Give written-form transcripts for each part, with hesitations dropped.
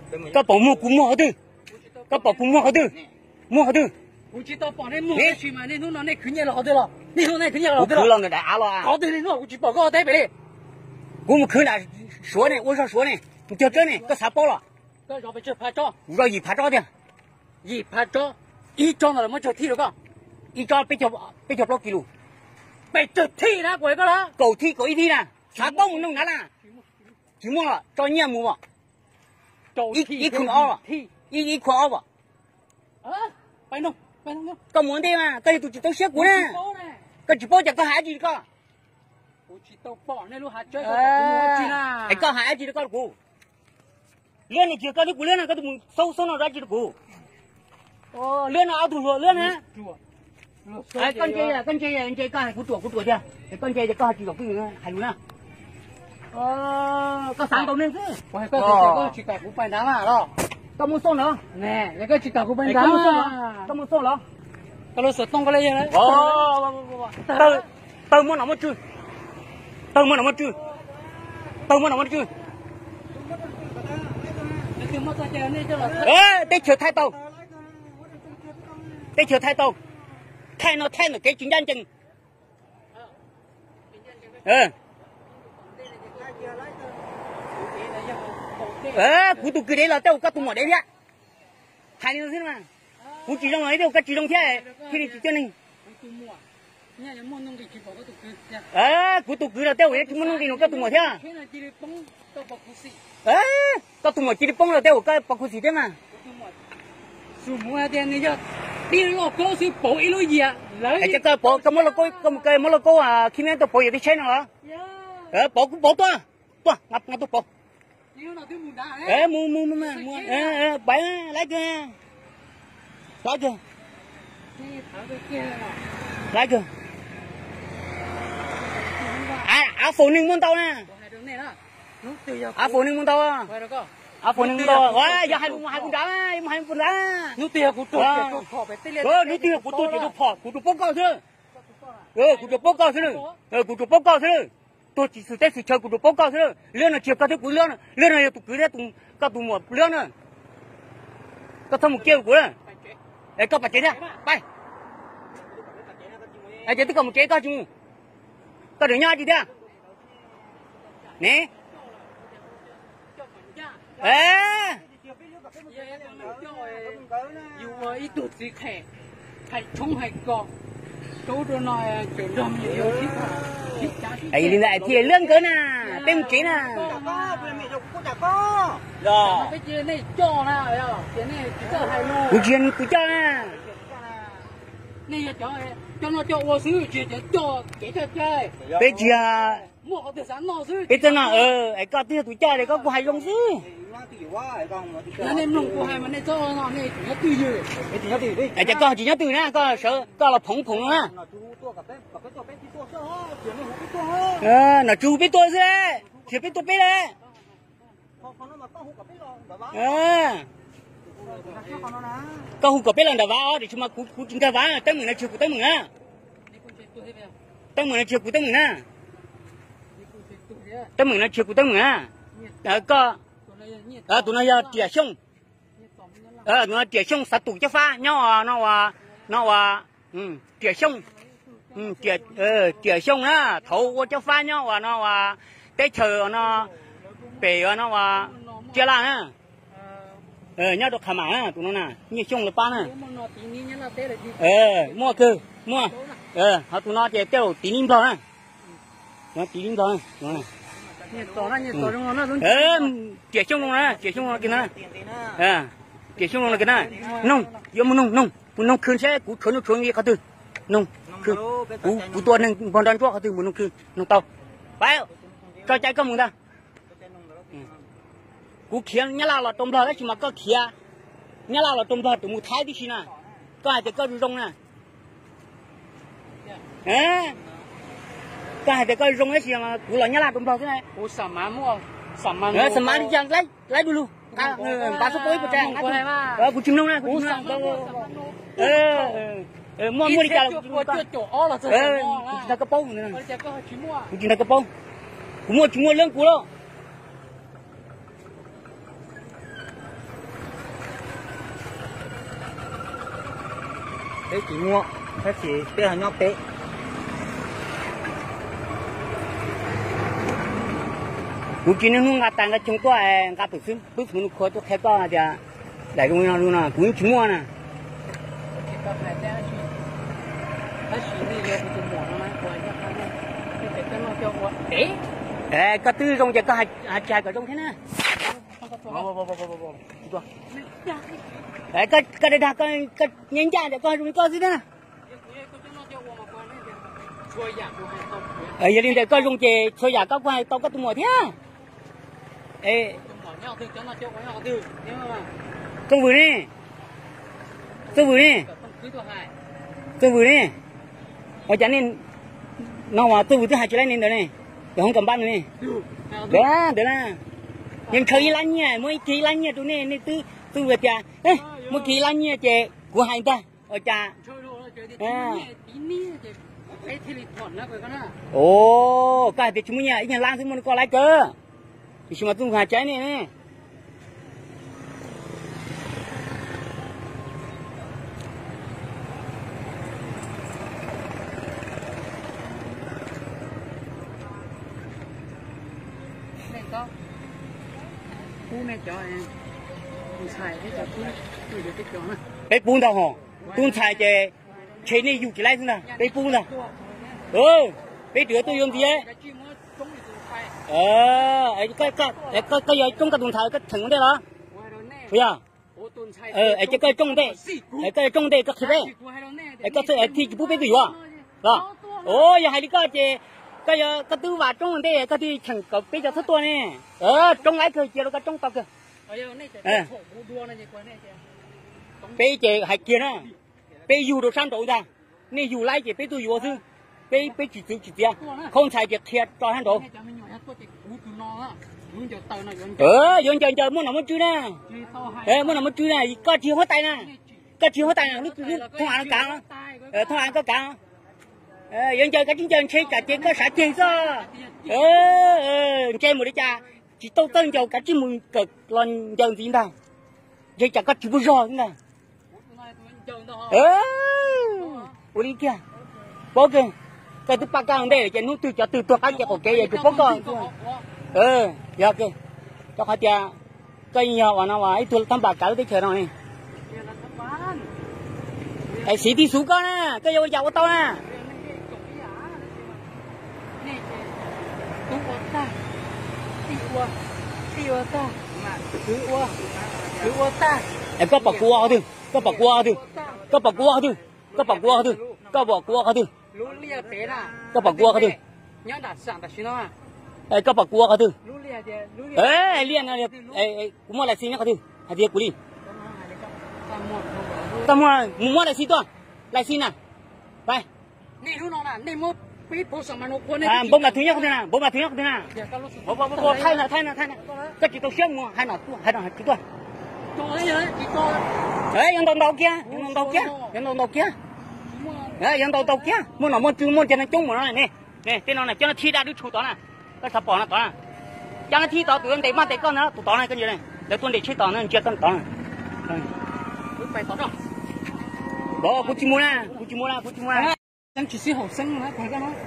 các bảo mua hả tư các bảo mua hả tư 我知道帮你摸去嘛，你弄那去年了好的了，你弄那去年了好的了。 我去了打了， 好的了，我去报告台北的。 我们去那说呢，我说呢，你叫这呢，搁啥包了？ 搁上边去拍照， 我说一拍照的， 一拍照，一张了没叫提了个， 一张别叫多几路， 别叫提了过个了， 狗提一提呢，啥都没弄拿了，寂寞了，找年木吧，一捆二吧，一捆二吧， 啊，别弄。 搞么的嘛？这都写过呢。这只包就搞孩子的搞。 我知道包那路还这个我知啦。 搞孩子的搞过。练的就搞的过练了，搞都收了孩子的过。哦，练了阿杜说练呢。哎，跟这人家搞还不多的，跟这搞几个不用还有呢。哦，搞3多年子。 我还搞这个去改不办单嘛了。 都没送了， 那个去搞不本单都没送了， 都老是动过来了。 哦，都没那么准，哎，得求太多，太了给军战争，กูตุกเดี๋ยวเราเต้าก็ตุ่มหมดเลยเนี่ยใครนี่สิมากูจีรงอะไรเดี๋ยวก็จีรงแค่ที่นี่จีเจ้าหนึ่งกูตุกเราเต้าเดี๋ยวที่มันนุ่งดีเราก็ตุ่มหมดใช่ก็ตุ่มหมดจีริปงเราเต้าก็ปักกุศิได้มาสูงมาเดี๋ยวนี้จะตีโลโก้สิโปอีโลเยียไอ้เจ้าก็ปอกมรโก้มรโก้ขี้แม่ตัวปออยู่ที่เช่นเหรอปอกตัวงับตัวปอกmua bảy lấy kìa phụ nữ muốn tao nè phụ nữ muốn tao phụ nữ muốn taoว้อย่าให้กูด่าให้กูด่านู้ตีกูตัวไปเตะนู้ตีกูตัวจะพอกูตัวป้องกันซิกูตัวป้องกันซิกูตัวป้องกันซิtôi chỉ sự tết sự chơi của tụi bốc cao thế lên là chiều cao thế của lên là tụi cưới đấy tụi các tụi một lên nữa các thằng một kêu của đấy để các bạn chế nha bay ai chế tất cả một chế cao chung các đứa nhau gì đấy nè dù ít tuổi gì khẻ hay chống hay cọ chỗ đó nói chỗ đầm nhiều thích ấy đi lại thì lương cỡ nè tem chế nè rồi cái chuyện này cho nè chuyện này cho hay luôn cái chuyện cứ cho nè này cho nó cho ô sứ chuyện cho cái chơi bây giờ mua họ tiền sản nó sứ bây giờ nào ấy có tiền tụi chơi này có hay không sứ nó nên nông của hai mà nên cho nó này nó tùy rồi ấy chỉ nhớ từ nè có sợ có là phồng nè nó chú biết tôi thế chỉ biết tôi biết đấy có hụt biết lần đầu vào để chúng mà cú chúng ta vào tới mừng là chiều của tới mừng á tới mừng là chiều của tới mừng á tới mừng là chiều của tới mừng á có tụi nó giờ trẻ sông tụi nó trẻ sông sát tụ cho pha nó trẻ sông trẻ sông á thấu cho pha nhau nó tết chờ nó bể nó chia la á nhau được khám á tụi nó nè như sông là pa nè mua họ tụi nó chỉ tiêu tí nín thôi á nó tí nín thôi trẻ sông nó kia nè trẻ sông nó kia nè nông giờ muốn nông khơi sẽ cú khơi nó khơi gì cả từ nông cú tua nên còn đang cho cả từ muốn nông khơi nông tàu phải cho chạy công ta cú kia nhá là tôm thợ đấy chỉ mà có kia nhá là tôm thợ tụi mù thái đi xí nè có ai thì có rong nè có ai thì có rong đấy xí mà cú là nhá là tôm thợ thế này cú sắm mua sắm đi chăng lấy đu luôn ba số cuối của trang cú chim nông nè cú chim nông mua đi chả là cái bông nữa cú chim cái bông cú mua lớn cú đó bé chỉ mua bé chỉ bé hàng nhóc bé lúc kia nó ngắt tàn cái chúng tôi ngắt từ xứ bước xuống khói tôi thấy có thì đại công nhân luôn nè cũng chỉ mua nè cái tư trong cái hạt chài ở trong thế nè cái đây là cái nhánh chài để coi có gì nữa giờ đi để coi dùng chè xôi giả các quay tao có tụi mồi thế công vừa đi tôi vừa đi ở chả nên nó mà tôi vừa thứ hai chỉ lấy nên rồi này để không cầm bắt nữa này đó là nhưng khơi lăn nha mới kỳ lăn nha tụi này tôi vừa chả mới kỳ lăn nha chè của hai ta ở chả ồ cái thì chúng mình nhà ít nhà lang thì mình có lại cơ thì chúng mà tung hạt trái này nè cái bún đâu hả bún xài chè chế này dùng chỉ lại thế nào cái bún nào bây giờ tôi dùng gì ấy cái giờ trong cái tuần thái cái thằng đấy đó bây giờ cái trong đây cái trong đây cái thế cái thì bút bây giờ đó ôi giờ hai đứa cái tư và trong đây cái thì thằng cái bây giờ thất tuần này trong ấy cái nó cái trong tao kìa bây giờ hai kia nè bây giờ đồ sang đồ ra nên dù lại thì bây tôi dù thứ bây chỉ tiền không xài việc thiệt cho hắn đồ dân chờ muốn làm mất chữ nè muốn làm mất chữ này có chiều hết tay nè có chiều hết tay nè lúc không ăn cả không ăn có cả dân chờ cái chính chân chơi cả chơi có xả chơi sao chơi một đứa cha chỉ tao tên cho cả chim mùi cực lần dần gì đâu chơi chả có chữ bút rồi nè ủa đi kia bố kìa cái thứ ba cao đây là nó từ tua cái của cái gì bố con giờ kìa cho họ tia cây nhiều và nó mà ấy tôi thăm bà cả tới chờ nào này cái xí đi xuống con nè cái dầu của tao nè em có bọc cua thôi có bọc cua thôi có bọc cua thôi có bọc cua thôi có bọc cua thôi có bọc cua thôi có bọc cua thôi liền này cũng mua lại xin nhá thôi hạt tiêu củ đi tao mua lại xin to lại xin nè đây bố mà thứ nhất không thế nào bố mà thứ nhất không thế nào bố thay nè cái chị tôi xếp mua hai nọ chị tôi dân đầu kia dân đầu kia mua nó mua cho nó chung mà nó này nè tên nó này cho nó thi ra đứa chủ đó nè cái sập bỏ nó đó nè cho nó thi đó tụi em để mang để con nó tụi đó này cái gì này để tôi để chơi đó nó chơi con đó này đó cô chỉ mua nè đang chỉ học sinh mà thấy cái nó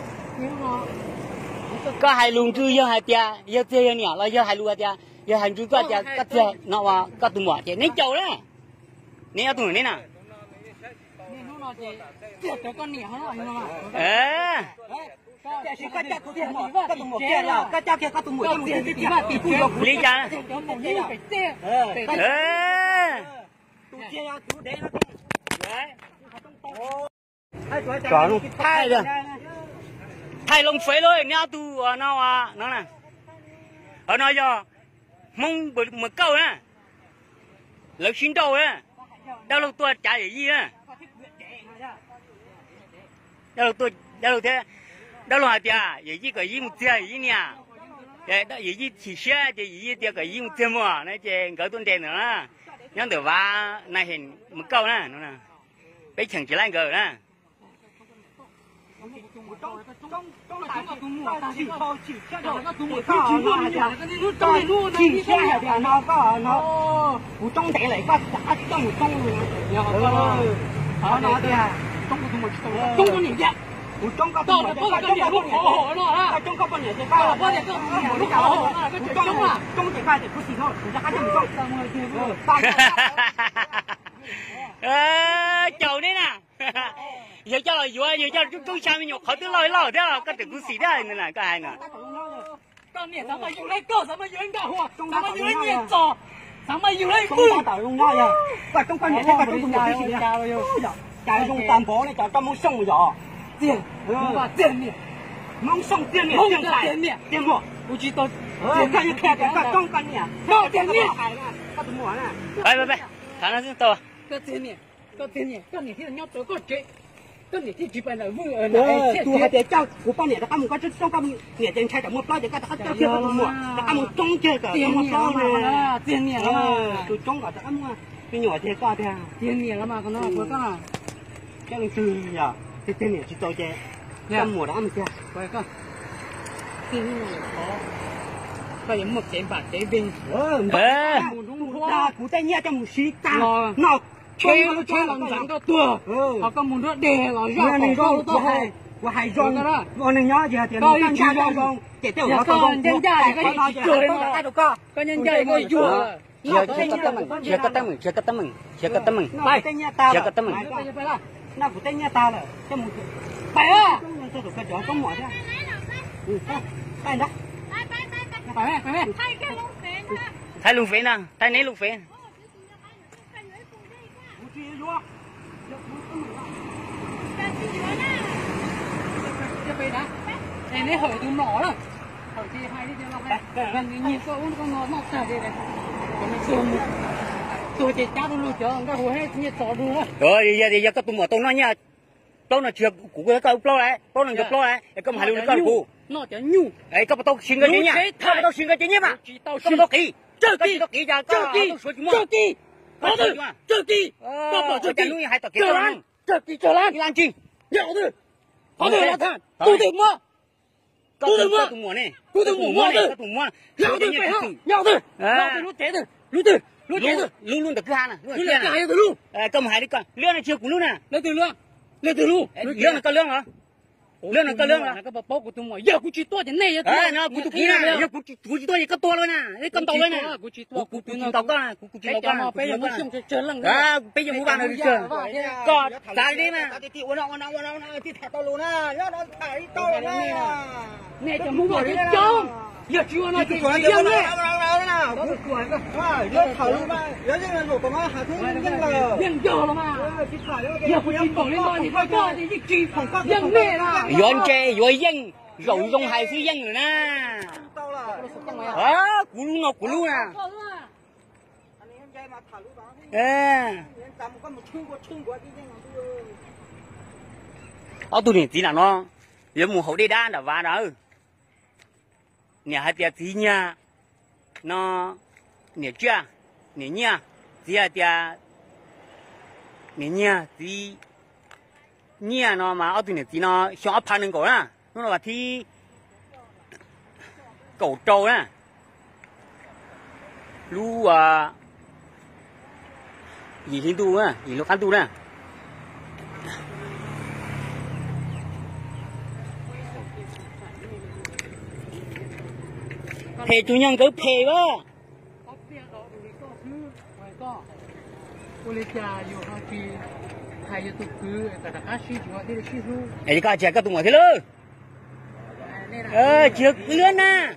có hai luồng chưa giờ hai tia giờ tia nhỉ là giờ hai luồng tia giờ hai chú có tia cắt tia nó mà cắt tụi mỏ tia nên chầu đấy nên tụi này nè cái con nẻ nó mà lý cha chọn thay rồi thay lông phế rồi nhau tu nó nè ở nó giờ mong bự một câu nè lớn chín đầu nè đâu lâu tôi trả gì nè đâu thế đâu là tiền gì cái gì một tiền gì nè để đó gì chỉ xe thì gì tiền cái gì một tiền mà này chơi cái tuần tiền nữa nhớ được va này hình một câu nè nó nè bây chẳng chỉ lại gờ nè 好那对啊，中国中国中国年节， 我中国到了多少个年路好了啊， 中国半年就到了半年更年路好了，这中了， 中节快点不洗头，人家还这么中， chầu đấy nè giờ cho là vừa giờ cho chúng sao nhục họ cứ lôi thế là có được cũng xì đấy nên là cái hai nè con niệm咱们有来搞，咱们有人干活，咱们有人念早，咱们有人中国打用那呀，喂，中国年这个中国不洗呀，家用担保呢，叫专门送呀， 店，店面， 蒙送店面， 店面， 店面， 不知道， 看你看个中国年， 到店面， 他怎么呢？ 拜，看那是多， 个店面，个你听人家得个这。跟你去本来问都还得叫我帮你的，他们这中国年前开的么包的，他叫这个么，他们中这个么包呢？ 今年了嘛， 就中国的么，比我这高的。 今年了嘛，可能我讲， 这样子呀，这今年去做这，这么的么些。 我讲，今年好，他有么钱把这边， 古代人家么时间， 那。吹人整个多，好个门都裂了，让高都还， 我还装了，我能拿着点，人家装，这都我装，人家一个做了，带着个， 跟人家一个做了。 chưa có tấm mừng, 那古代人大了，这么， 摆啊， 这都快叫中国的，摆的， 摆， thay lùng phế nè, thay nấy lùng phế. Này nó hở tụi nó rồi, hở chi hai đi cho nó gần nhìn con nó sao đây này, tôi chỉ cha tôi luôn chờ, cái hồi hết như chó luôn á. Rồi giờ cái tụi mỏ tôm nó nha, tôm nó chưa củ cái câu plo đấy, tôm nó chụp plo đấy, cái cầm hai luôn cái củ. Nó chả nhu. Ấy cái tao xin cái gì nha, cái tao xin cái gì nhá mà, cái tao kỹ, chơi kỹ ra, chơi kỹ, chơi kỹ, luôn hai tao kỹ lắm, chơi lắm, làm chi? Nhậu thôi, có thể là thằng, tôi đừng mua. Tôi đừng mua này, tôi đừng mua này, tôi đừng mua, nhậu thôi phải không? Nhậu thôi, lút té thôi, luôn được cái hai nè, luôn được cái hai rồi luôn. Cầm hai đi con, lương này chưa cũng luôn nè, lấy từ lương là có lương hả? Lương là có lương hả? Cái bọc của tôi mà giờ cũng chỉ to thế này thôi. Nó cũng kỹ nè, giờ cũng chỉ to gì cái to luôn nè, cái cầm tàu luôn nè, cũng chỉ tàu con nè, cũng chỉ tàu con nè, bây giờ muốn xem chơi lăng bây giờ mua vàng rồi chưa? Còn cái đi mà, thì thả tàu luôn nè, nó thả tàu luôn nè, nè cho mua vào cái trống, giờ chưa nó thì riêng đấy, giờ thả luôn mà, giờ như là của nó hả thế riêng giờ là mà, giờ cũng chỉ còn lên thì coi coi thì chỉ riêng nè là, rồi dân rượu dùng hai phi dân rồi nè, cú luôn nè, tụi này tí nào nó, giờ mùa hậu đi đa là vả đó, nhà hai tia tí nha, nó nhà chưa, nhà nha, tí hai tia, nhà nha tí nha nó mà tụi này tí nó xóa phá lên cổ nè, nó là thì cổ trâu nè, lu gì hình tu nè, gì lúc ăn tu nè. Thề chủ nhân cứ thề quá. Ấy cái chuyện cái tụi mày thế luôn. Chưa lươn nè.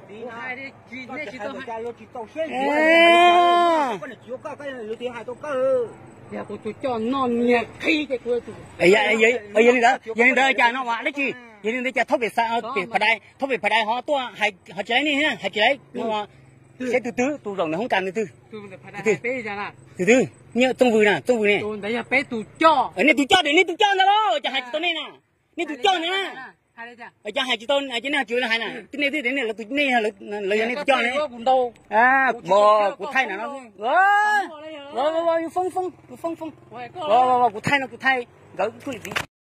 Giờ cô cho non nhẹ khi cái cô tụi. Vậy đó cha nó mà đấy chi. Vậy nên cha thốt về sao thốt về phải họ tua họ chơi này ha, họ chơi nó sẽ từ từ tụ rồng nó không cần từ từ nhớ tung vừa nè tôi đấy là bé tụ cho này tụ cho nữa đó cha hai chị tôi này nè này tụ cho nữa cha hai chị tôi cái nào chịu là hai nè cái này là tụ này là này tụ cho này bò của thay là nó rồi phong của thay nó của thay gỡ